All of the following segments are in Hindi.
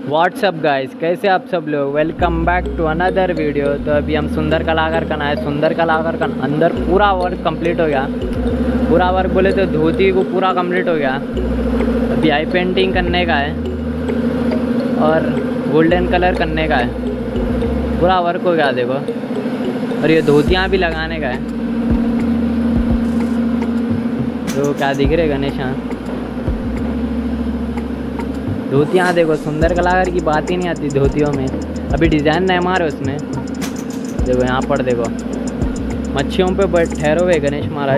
व्हाट्सअप गाइस, कैसे आप सब लोग। Welcome back to another video. तो अभी हम सुंदर कलाकार का है। सुंदर कलाकार का अंदर पूरा वर्क कंप्लीट हो गया। पूरा वर्क बोले तो धोती को पूरा कंप्लीट हो गया। अभी आई पेंटिंग करने का है और गोल्डन कलर करने का है। पूरा वर्क हो गया देखो। और ये धोतियाँ भी लगाने का है। तो क्या दिख रहे गणेश? हाँ, धोतियाँ देखो। सुंदर कलाकार की बात ही नहीं आती धोतियों में। अभी डिज़ाइन नहीं मारे उसमें। देखो यहाँ पर देखो मच्छियों पे ठहरे हुए गणेश महाराज।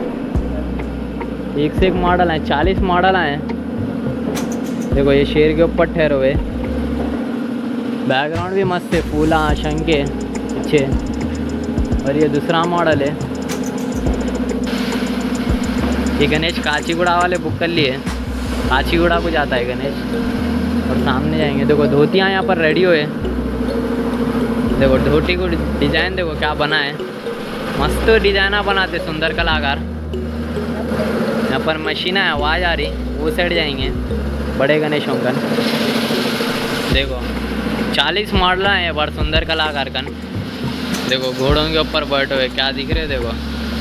एक से एक मॉडल हैं, 40 मॉडल हैं। देखो ये शेर के ऊपर ठहरे हुए। बैकग्राउंड भी मस्त है, फूला शंखे पीछे। और ये दूसरा मॉडल है। ये गणेश काचीगुड़ा वाले बुक कर लिए। काचीगुड़ा को जाता है गणेश। और सामने जाएंगे। देखो धोतियाँ यहाँ पर रेडी हुए। देखो धोती को डिज़ाइन देखो क्या बना है। मस्त डिज़ाइना बनाते सुंदर कलाकार। यहाँ पर मशीन है, आवाज़ आ रही। वो साइड जाएंगे बड़े गणेश होंकन। देखो 40 मॉडल हैं बड़ सुंदर कलाकार कन। देखो घोड़ों के ऊपर बैठे हुए क्या दिख रहे। देखो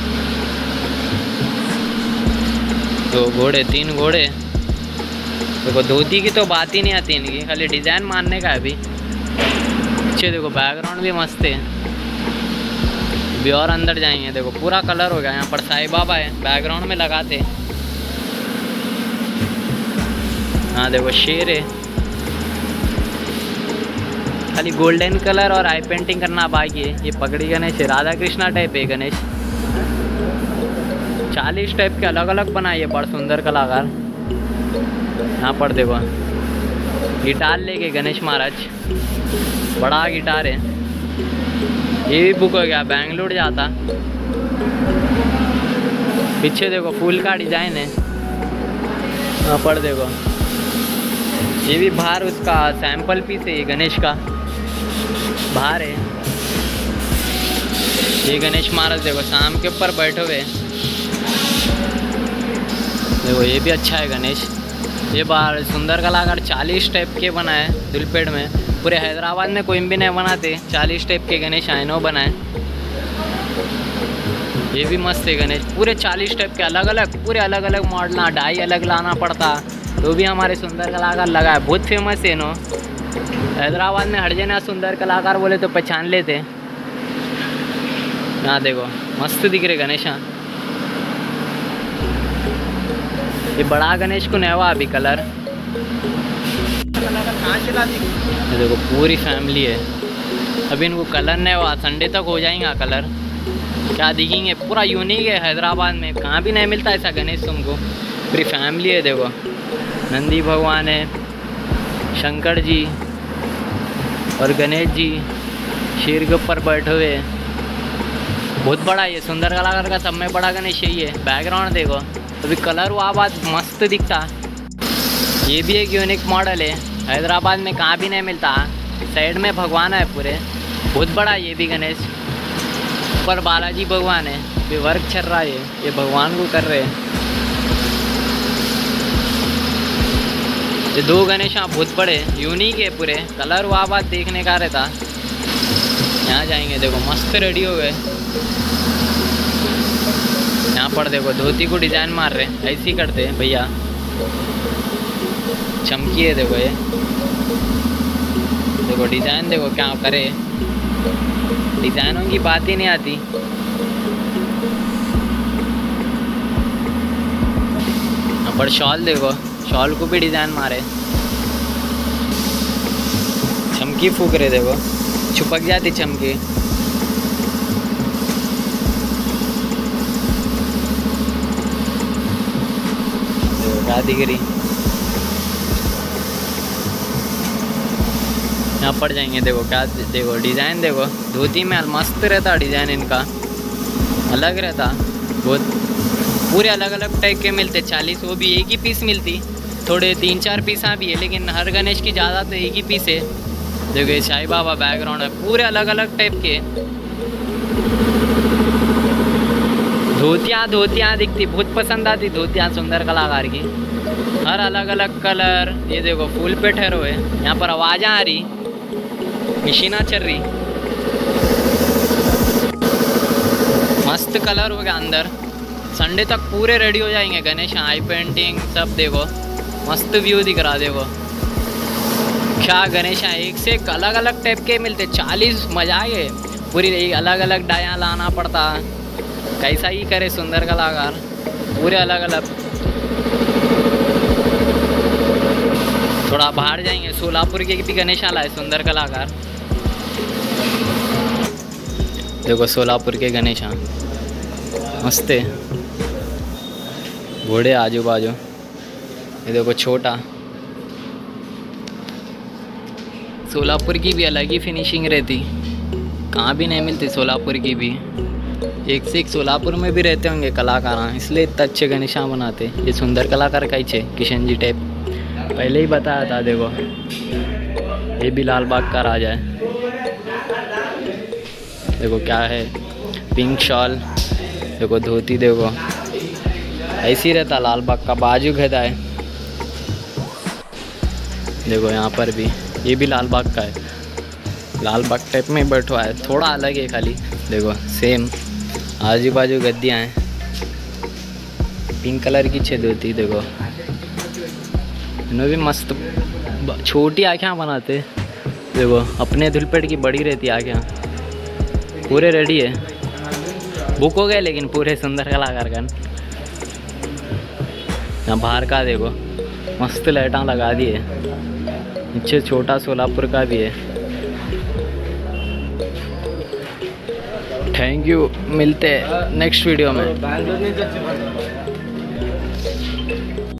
2 घोड़े 3 घोड़े। देखो धोती की तो बात ही नहीं आती इनकी, खाली डिज़ाइन मारने का है। अभी पीछे देखो बैकग्राउंड भी मस्त है। अभी और अंदर जाएंगे। देखो पूरा कलर हो गया। यहाँ पर साईं बाबा है बैकग्राउंड में लगाते। हाँ देखो शेर है। खाली गोल्डन कलर और आई पेंटिंग करना बाकी है। ये पगड़ी गणेश है, राधा कृष्णा टाइप है गणेश। 40 टाइप के अलग अलग बनाइए बड़ सुंदर कलाकार। यहाँ पर देखो गिटार लेके गणेश महाराज, बड़ा गिटार है। ये भी बुक हो गया, बेंगलुरु जाता। पीछे देखो फूल का डिजाइन है। यहाँ पर देखो ये भी बाहर उसका सैंपल पीस है। ये गणेश का बाहर है। ये गणेश महाराज देखो शाम के ऊपर बैठे हुए। देखो ये भी अच्छा है गणेश। ये बाहर सुंदर कलाकार 40 टाइप के बनाए दिलपेड़ में। पूरे हैदराबाद में कोई भी नहीं बनाते 40 टाइप के गणेश आयनो बनाए। ये भी मस्त है गणेश। पूरे 40 टाइप के अलग अलग, पूरे अलग अलग मॉडल। डाई अलग लाना पड़ता तो भी हमारे सुंदर कलाकार लगा है। बहुत फेमस है नो हैदराबाद में। हर जना सुंदर कलाकार बोले तो पहचान लेते। यहाँ देखो मस्त दिख रहे गणेश। ये बड़ा गणेश को नहीं हुआ अभी कलर। ये देखो पूरी फैमिली है। अभी इनको कलर नहीं हुआ, संडे तक हो जाएगा कलर। क्या दिखेंगे, पूरा यूनिक है। हैदराबाद में कहाँ भी नहीं मिलता ऐसा गणेश तुमको। पूरी फैमिली है। देखो नंदी भगवान है, शंकर जी और गणेश जी शेर के ऊपर बैठे हुए। बहुत बड़ा ये सुंदर कलाकार का सब में बड़ा गणेश यही है। बैकग्राउंड देखो अभी कलर हुआ बात मस्त दिखता। ये भी एक यूनिक मॉडल है, हैदराबाद में कहाँ भी नहीं मिलता। साइड में भगवान है पूरे, बहुत बड़ा ये भी गणेश। ऊपर बालाजी भगवान है। ये वर्क चल रहा है, ये भगवान को कर रहे हैं। ये 2 गणेश बहुत बड़े यूनिक है पूरे। कलर हुआ बात देखने का रहता। यहाँ जाएंगे। देखो मस्त रेडी हो गए। यहाँ पर देखो धोती को डिजाइन मार रहे। ऐसे ही करते हैं भैया। चमकी है देखो ये। देखो डिजाइन देखो क्या करे। डिजाइनों की बात ही नहीं आती। यहाँ पर शॉल देखो, शॉल को भी डिजाइन मारे। चमकी फूक रहे देखो, छुपक जाती चमकी। क्या दिख रही। यहाँ पर जाएंगे। देखो क्या देखो डिज़ाइन देखो। धोती में मस्त रहता डिज़ाइन इनका, अलग रहता बहुत। पूरे अलग अलग टाइप के मिलते। 40 वो भी एक ही पीस मिलती। थोड़े 3-4 पीसा भी है, लेकिन हर गणेश की ज़्यादा तो एक ही पीस है। देखो ये साईं बाबा बैकग्राउंड है। पूरे अलग अलग टाइप के धोतियाँ दिखती, बहुत पसंद आती धोतियाँ सुंदर कलाकार की। हर अलग अलग कलर। ये देखो फूल पे ठहरो है, यहाँ पर आवाज़ें आ रही, मशीना चल रही। मस्त कलर हो गया अंदर। संडे तक पूरे रेडी हो जाएंगे गणेश। आई पेंटिंग सब देखो, मस्त व्यू दिख रहा। देखो क्या गणेश, एक से एक अलग अलग टाइप के मिलते। 40 मजा आ गए। पूरी अलग अलग डाया लाना पड़ता, कैसा ही करे सुंदर कलाकार, पूरे अलग अलग। थोड़ा बाहर जाएंगे, सोलापुर के भी गणेश आला है सुंदर कलाकार। देखो सोलापुर के गणेश मस्त है, घोड़े आजू बाजू। ये देखो छोटा, सोलापुर की भी अलग ही फिनिशिंग रहती, कहाँ भी नहीं मिलती सोलापुर की भी। एक से एक सोलापुर में भी रहते होंगे कलाकार, इसलिए इतना अच्छे गणेश बनाते। ये सुंदर कलाकार का ही छे, किशन जी टाइप, पहले ही बताया था। देखो ये भी लाल बाग का राजा है। देखो क्या है, पिंक शॉल, देखो धोती, देखो ऐसे ही रहता लाल बाग का। बाजू गधा है, देखो यहाँ पर भी, ये भी लाल बाग का है। लाल बाग टाइप में बैठा है, थोड़ा अलग है खाली। देखो सेम आजू बाजू गद्दियाँ हैं, पिंक कलर की छेद होती। देखो इन्होंने भी मस्त छोटी आँखें बनाते। देखो अपने धुलपेट की बड़ी रहती आँखें। पूरे रेडी है, बुक हो गए लेकिन पूरे सुंदर कलाकार का। यहाँ बाहर का देखो मस्त लाइटां लगा दी है, नीचे छोटा सोलापुर का भी है। थैंक यू, मिलते हैं नेक्स्ट वीडियो में।